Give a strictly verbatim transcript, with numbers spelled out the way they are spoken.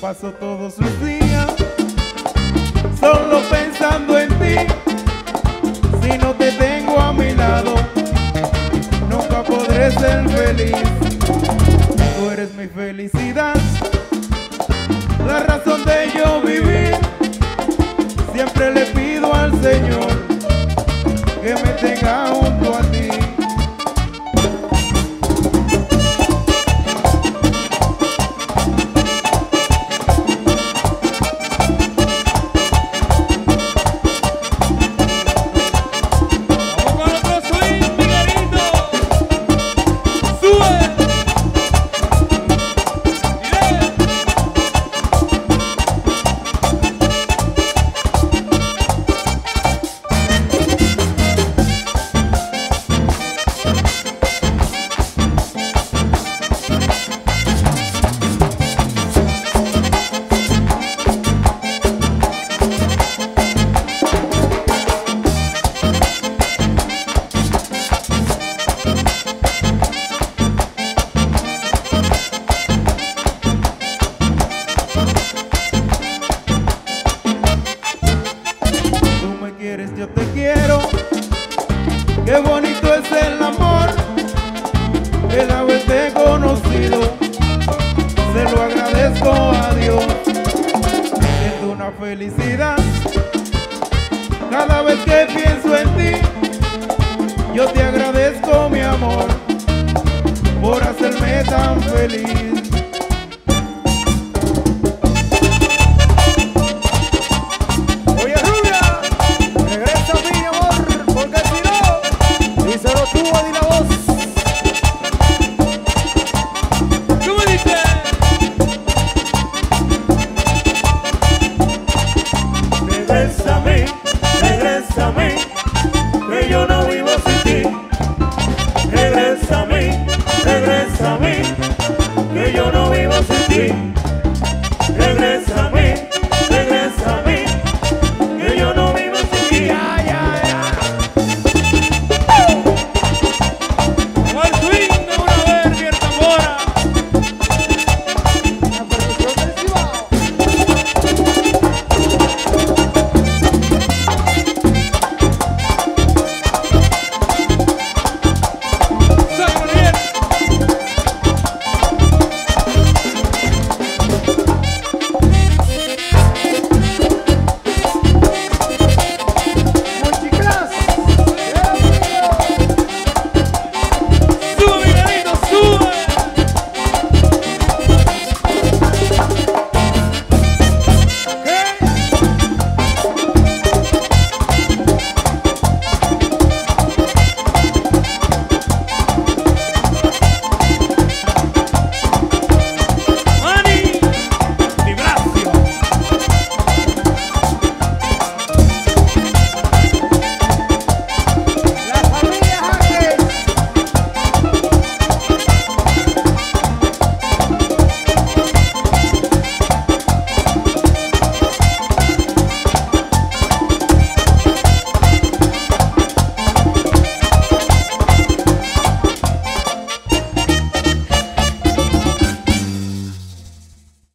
paso todos los días solo pensando en ti. Si no te tengo a mi lado, nunca podré ser feliz. Tú eres mi felicidad, la razón de yo vivir. Siempre le pido al Señor que me tenga junto a ti. Yo te quiero, qué bonito es el amor, el haberte conocido, se lo agradezco a Dios. Siento una felicidad cada vez que pienso en ti. Yo te agradezco, mi amor, por hacerme tan feliz. Regrésame, regrésame, que yo no vivo sin ti. Regrésame, regrésame, que yo no vivo sin ti.